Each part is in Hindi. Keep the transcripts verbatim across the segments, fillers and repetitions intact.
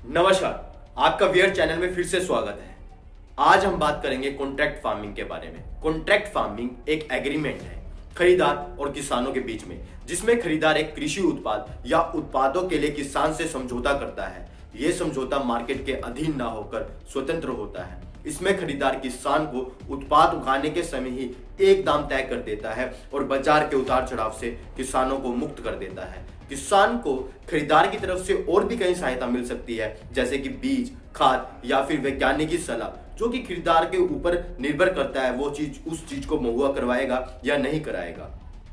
नमस्कार, आपका वियर चैनल में फिर से स्वागत है। आज हम बात करेंगे कॉन्ट्रैक्ट फार्मिंग के बारे में। कॉन्ट्रैक्ट फार्मिंग एक एग्रीमेंट है खरीदार और किसानों के बीच में, जिसमें खरीदार एक कृषि उत्पाद या उत्पादों के लिए किसान से समझौता करता है। यह समझौता मार्केट के अधीन ना होकर स्वतंत्र होता है। इसमें खरीदार किसान को उत्पाद उगाने के समय ही एक दाम तय कर देता है और बाजार के उतार चढ़ाव से किसानों को मुक्त कर देता है। किसान को खरीदार की तरफ से और भी कई सहायता मिल सकती है, जैसे कि बीज, खाद या फिर वैज्ञानिक सलाह, जो कि खरीदार के ऊपर निर्भर करता है वो चीज उस चीज को मुहैया करवाएगा या नहीं कराएगा।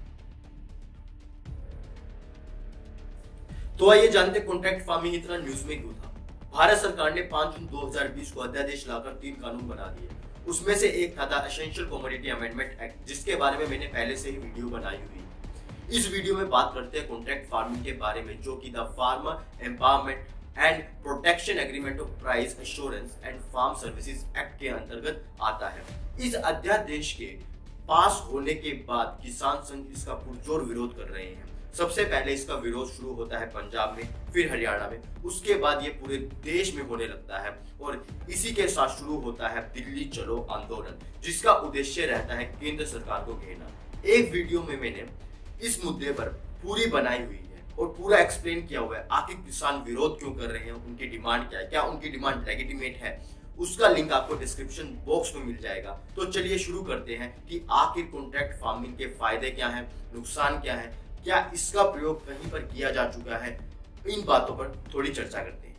तो आइए जानते कॉन्ट्रैक्ट फार्मिंग इतना न्यूज में क्यों था। भारत सरकार ने पांच जून दो हज़ार बीस को अध्यादेश लाकर तीन कानून बना दिए। उसमें से एक था एसेंशियल कमोडिटी अमेंडमेंट एक्ट, जिसके बारे में मैंने पहले से ही वीडियो बनाई हुई है। इस वीडियो में बात करते हैं कॉन्ट्रैक्ट फार्मिंग के बारे में, जो कि the farmer empowerment and protection agreement of price assurance and farm services act के अंतर्गत आता है। इस अध्यादेश के पास होने के बाद किसान संघ इसका पुरजोर विरोध कर रहे हैं। सबसे पहले इसका विरोध शुरू होता है पंजाब में, फिर हरियाणा में, उसके बाद ये पूरे देश में होने लगता है और इसी के साथ शुरू होता है दिल्ली चलो आंदोलन, जिसका उद्देश्य रहता है केंद्र सरकार को घेरना। एक वीडियो में मैंने इस मुद्दे पर पूरी बनाई हुई है और पूरा एक्सप्लेन किया हुआ है आखिर किसान विरोध क्यों कर रहे हैं, उनकी डिमांड क्या है, क्या उनकी डिमांड लेजिटिमेट है। उसका लिंक आपको डिस्क्रिप्शन बॉक्स में मिल जाएगा। तो चलिए शुरू करते हैं कि आखिर कॉन्ट्रैक्ट फार्मिंग के फायदे क्या हैं, नुकसान क्या है, क्या इसका प्रयोग कहीं पर किया जा चुका है। इन बातों पर थोड़ी चर्चा करते हैं।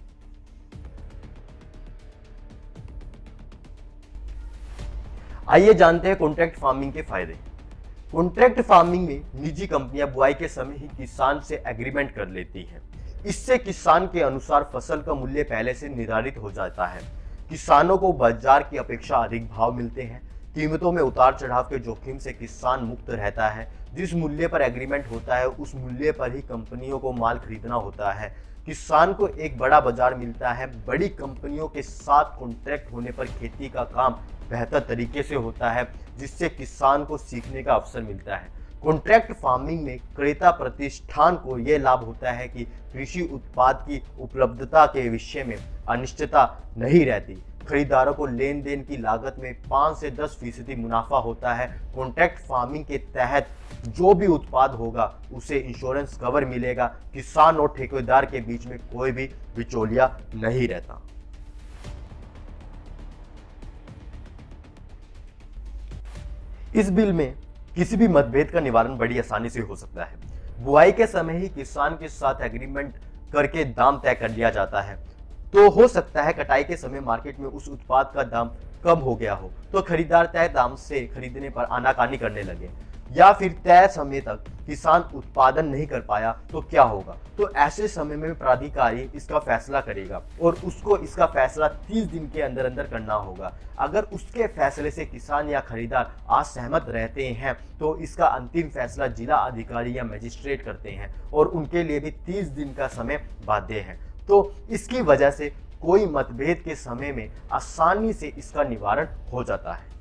आइए जानते हैं कॉन्ट्रैक्ट फार्मिंग के फायदे। कॉन्ट्रैक्ट फार्मिंग में निजी कंपनियां बुआई के समय ही किसान से एग्रीमेंट कर लेती हैं। इससे किसान के अनुसार फसल का मूल्य पहले से निर्धारित हो जाता है। किसानों को बाजार की अपेक्षा अधिक भाव मिलते हैं। कीमतों में उतार चढ़ाव के जोखिम से किसान मुक्त रहता है। जिस मूल्य पर एग्रीमेंट होता है उस मूल्य पर ही कंपनियों को माल खरीदना होता है। किसान को एक बड़ा बाजार मिलता है। बड़ी कंपनियों के साथ कॉन्ट्रैक्ट होने पर खेती का काम बेहतर तरीके से होता है, जिससे किसान को सीखने का अवसर मिलता है। कॉन्ट्रैक्ट फार्मिंग में क्रेता प्रतिष्ठान को यह लाभ होता है कि कृषि उत्पाद की उपलब्धता के विषय में अनिश्चितता नहीं रहती। खरीदारों को लेन देन की लागत में पाँच से दस फीसदी मुनाफा होता है। कॉन्ट्रैक्ट फार्मिंग के तहत जो भी उत्पाद होगा उसे इंश्योरेंस कवर मिलेगा। किसान और ठेकेदार के बीच में कोई भी बिचौलिया नहीं रहता। इस बिल में किसी भी मतभेद का निवारण बड़ी आसानी से हो सकता है। बुआई के समय ही किसान के साथ एग्रीमेंट करके दाम तय कर लिया जाता है। तो हो सकता है कटाई के समय मार्केट में उस उत्पाद का दाम कम हो गया हो, तो खरीदार तय दाम से खरीदने पर आनाकानी करने लगे, या फिर तय समय तक किसान उत्पादन नहीं कर पाया तो क्या होगा। तो ऐसे समय में प्राधिकारी इसका फैसला करेगा और उसको इसका फैसला तीस दिन के अंदर अंदर करना होगा। अगर उसके फैसले से किसान या खरीदार असहमत रहते हैं तो इसका अंतिम फैसला जिला अधिकारी या मजिस्ट्रेट करते हैं और उनके लिए भी तीस दिन का समय बाध्य है। तो इसकी वजह से कोई मतभेद के समय में आसानी से इसका निवारण हो जाता है।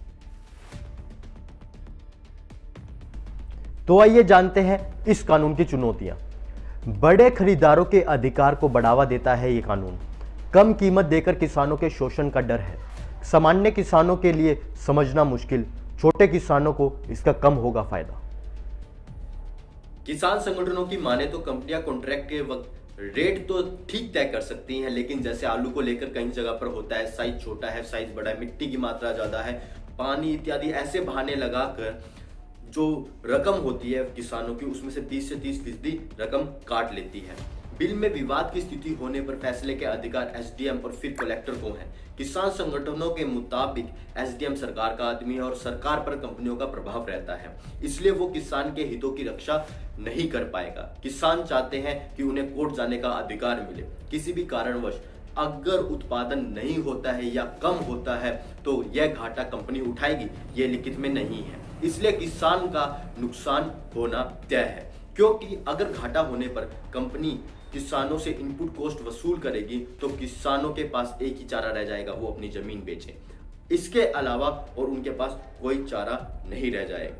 तो आइए जानते हैं इस कानून की चुनौतियां। बड़े खरीदारों के अधिकार को बढ़ावा देता है ये कानून। कम कीमत देकर किसानों के शोषण का डर है। सामान्य किसानों के लिए समझना मुश्किल, छोटे किसानों को इसका कम होगा फायदा। किसान संगठनों की माने तो कंपनियां कॉन्ट्रैक्ट के वक्त रेट तो ठीक तय कर सकती हैं, लेकिन जैसे आलू को लेकर कई जगह पर होता है साइज छोटा है, साइज बड़ा है, मिट्टी की मात्रा ज्यादा है, पानी इत्यादि ऐसे बहाने लगाकर जो रकम होती है किसानों की उसमें से बीस से तीस फीसदी रकम काट लेती है। बिल में विवाद की स्थिति होने पर फैसले के अधिकार एसडीएम और फिर कलेक्टर को है। किसान संगठनों के मुताबिक एसडीएम सरकार का आदमी है और सरकार पर कंपनियों का प्रभाव रहता है, इसलिए वो किसान के हितों की रक्षा नहीं कर पाएगा। किसान चाहते हैं कि उन्हें कोर्ट जाने का अधिकार मिले। किसी भी कारणवश अगर उत्पादन नहीं होता है या कम होता है तो यह घाटा कंपनी उठाएगी, ये लिखित में नहीं है, इसलिए किसान का नुकसान होना तय है। क्योंकि अगर घाटा होने पर कंपनी किसानों से इनपुट कॉस्ट वसूल करेगी तो किसानों के पास एक ही चारा रह जाएगा, वो अपनी जमीन बेचें। इसके अलावा और उनके पास कोई चारा नहीं रह जाएगा।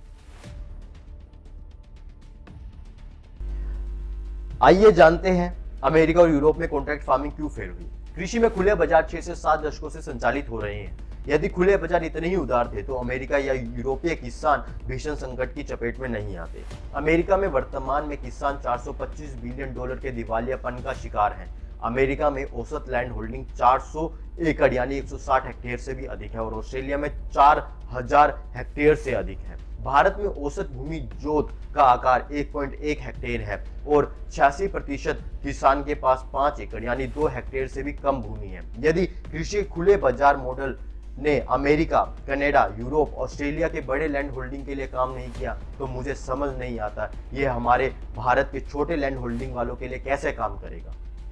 आइए जानते हैं अमेरिका और यूरोप में कॉन्ट्रैक्ट फार्मिंग क्यों फेल हुई? कृषि में खुले बाजार छह से सात दशकों से संचालित हो रहे हैं। यदि खुले बाजार इतने ही उदार थे तो अमेरिका या यूरोपीय किसान भीषण संकट की चपेट में नहीं आते। अमेरिका में वर्तमान में किसान चार सौ पच्चीस बिलियन डॉलर के दिवालियापन का शिकार हैं। अमेरिका में औसत लैंड होल्डिंग चार सौ एकड़ यानी एक सौ साठ हेक्टेयर से भी अधिक है और ऑस्ट्रेलिया में चार हज़ार हेक्टेयर से अधिक है। भारत में औसत भूमि जोत का आकार एक पॉइंट एक हेक्टेयर है और छियासी प्रतिशत किसान के पास पाँच एकड़ यानी दो हेक्टेयर से भी कम भूमि है। यदि कृषि खुले बाजार मॉडल ने अमेरिका, कनाडा, यूरोप, ऑस्ट्रेलिया के बड़े लैंड होल्डिंग के लिए काम नहीं किया तो मुझे समझ नहीं आता ये हमारे भारत के छोटे लैंड होल्डिंग वालों के लिए कैसे काम करेगा।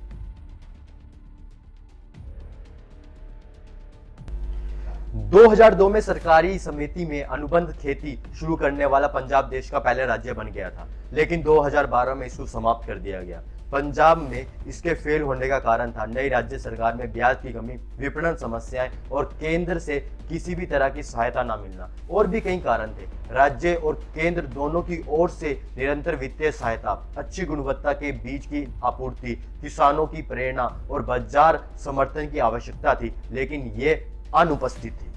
दो हज़ार दो में सरकारी समिति में अनुबंध खेती शुरू करने वाला पंजाब देश का पहला राज्य बन गया था, लेकिन दो हज़ार बारह में इसको समाप्त कर दिया गया। पंजाब में इसके फेल होने का कारण था नई राज्य सरकार में ब्याज की कमी, विपणन समस्याएं और केंद्र से किसी भी तरह की सहायता न मिलना। और भी कई कारण थे। राज्य और केंद्र दोनों की ओर से निरंतर वित्तीय सहायता, अच्छी गुणवत्ता के बीज की आपूर्ति, किसानों की प्रेरणा और बाजार समर्थन की आवश्यकता थी, लेकिन ये अनुपस्थित थी।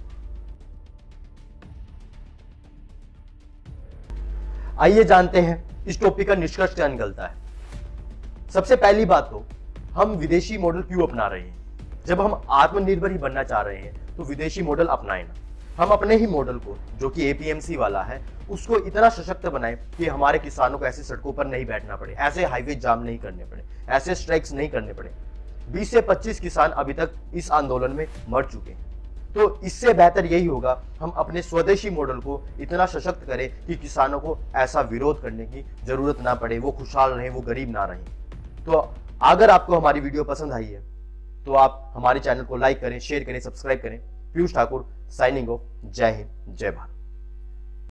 आइए जानते हैं इस टॉपिक का निष्कर्ष क्या निकलता है। सबसे पहली बात तो हम विदेशी मॉडल क्यों अपना रहे हैं? जब हम आत्मनिर्भर ही बनना चाह रहे हैं तो विदेशी मॉडल अपनाएं ना। हम अपने ही मॉडल को, जो कि एपीएमसी वाला है, उसको इतना सशक्त बनाएं कि हमारे किसानों को ऐसे सड़कों पर नहीं बैठना पड़े, ऐसे हाईवे जाम नहीं करने पड़े, ऐसे स्ट्राइक्स नहीं करने पड़े। बीस से पच्चीस किसान अभी तक इस आंदोलन में मर चुके हैं। तो इससे बेहतर यही होगा हम अपने स्वदेशी मॉडल को इतना सशक्त करें कि किसानों को ऐसा विरोध करने की जरूरत ना पड़े, वो खुशहाल रहें, वो गरीब ना रहें। तो अगर आपको हमारी वीडियो पसंद आई है तो आप हमारे चैनल को लाइक करें, शेयर करें, सब्सक्राइब करें। Piyush Thakur signing off. जय हिंद, जय भारत।